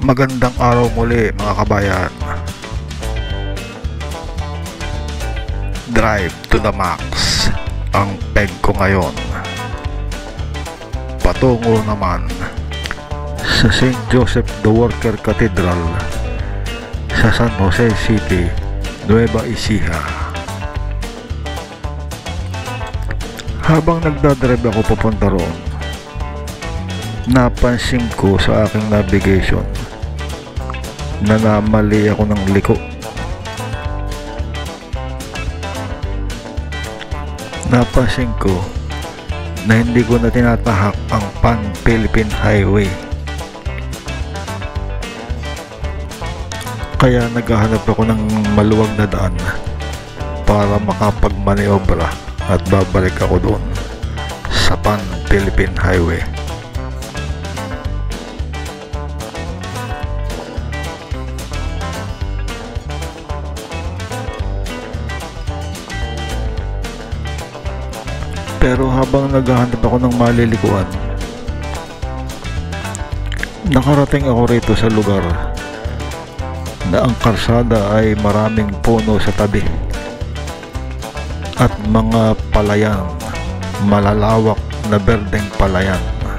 Magandang araw muli mga kabayan. Drive to the max ang peg ko ngayon. Patungo naman sa St. Joseph the Worker Cathedral sa San Jose City, Nueva Ecija. Habang nagdadrive ako papunta roon, napansin ko sa aking navigation na namali ako ng liko. Napansin ko na hindi ko na tinatahak ang Pan-Philippine Highway. Kaya naghahanap ako ng maluwag na daan para makapagmaniobra at babalik ako doon sa Pan-Philippine Highway. Pero habang naghahanap ako ng malilikuan, nakarating ako rito sa lugar na ang karsada ay maraming puno sa tabi at mga palayan, malalawak na berdeng palayan.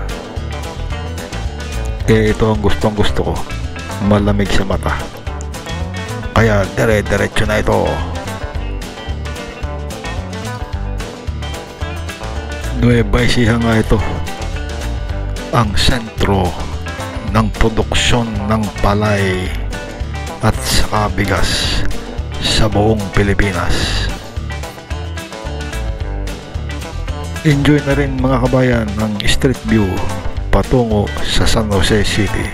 Kaya ito ang gustong gusto ko, malamig sa mata. Kaya dire-diretso na ito. Nueva Ecija nga ito, ang sentro ng produksyon ng palay at saka bigas sa buong Pilipinas. Enjoy na rin mga kabayan ng street view patungo sa San Jose City.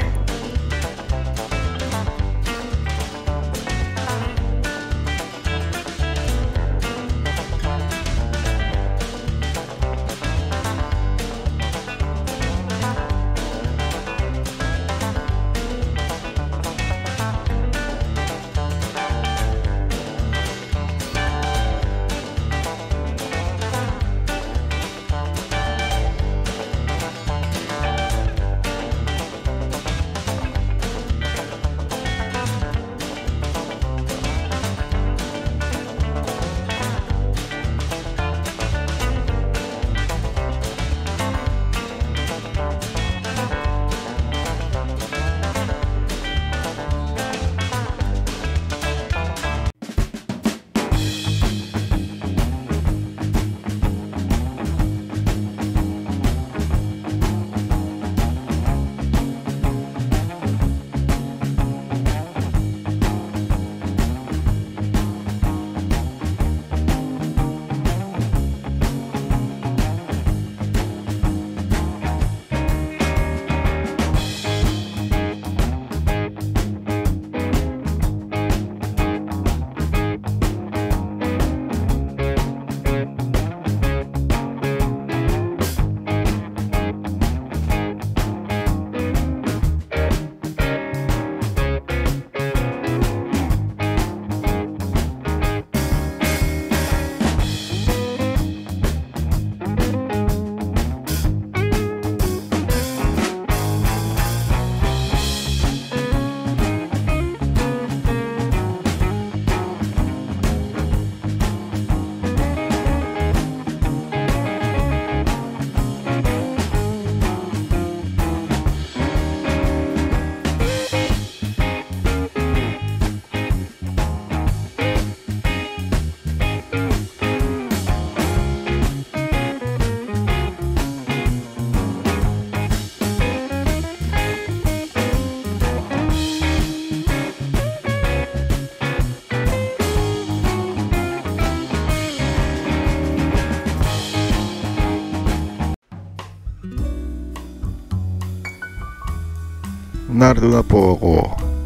Narito na po ako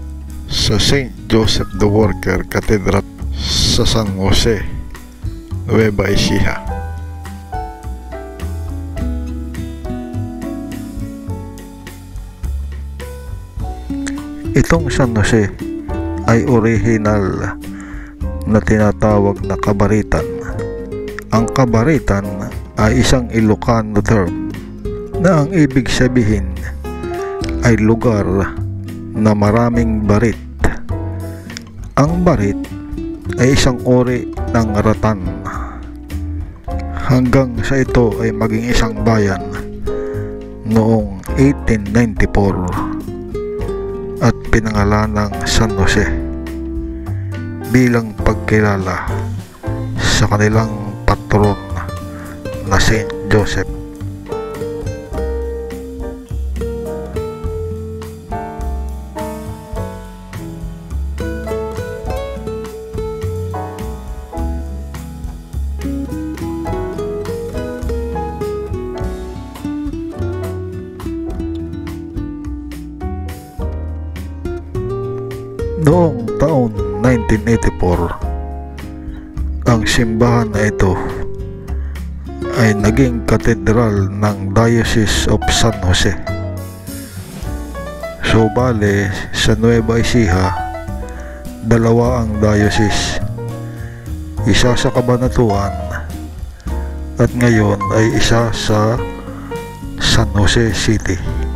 sa St. Joseph the Worker Cathedral sa San Jose, Nueva Ecija. Itong San Jose ay original na tinatawag na kabaritan. Ang kabaritan ay isang Ilocano term na ang ibig sabihin ay lugar na maraming barit. Ang barit ay isang uri ng ratan. Hanggang sa ito ay maging isang bayan noong 1894 at pinangalan ng San Jose bilang pagkilala sa kanilang patron na Saint Joseph. Noong taon 1984, ang simbahan na ito ay naging katedral ng Diocese of San Jose. So bale, sa Nueva Ecija, dalawa ang diocese, isa sa Cabanatuan at ngayon ay isa sa San Jose City.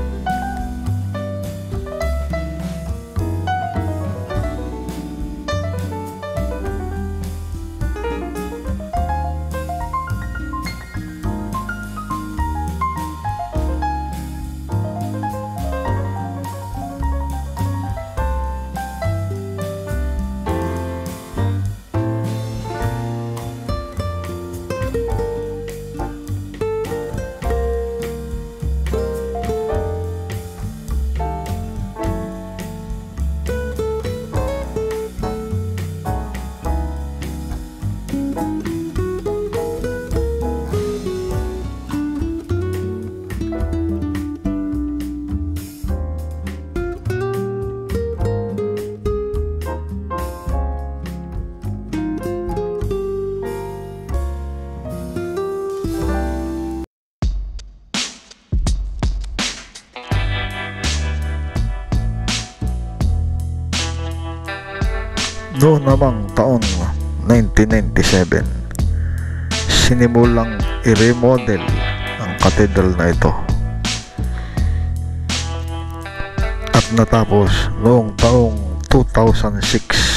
Noong namang taon 1997, sinimulang i-remodel ang katedral na ito at natapos noong taong 2006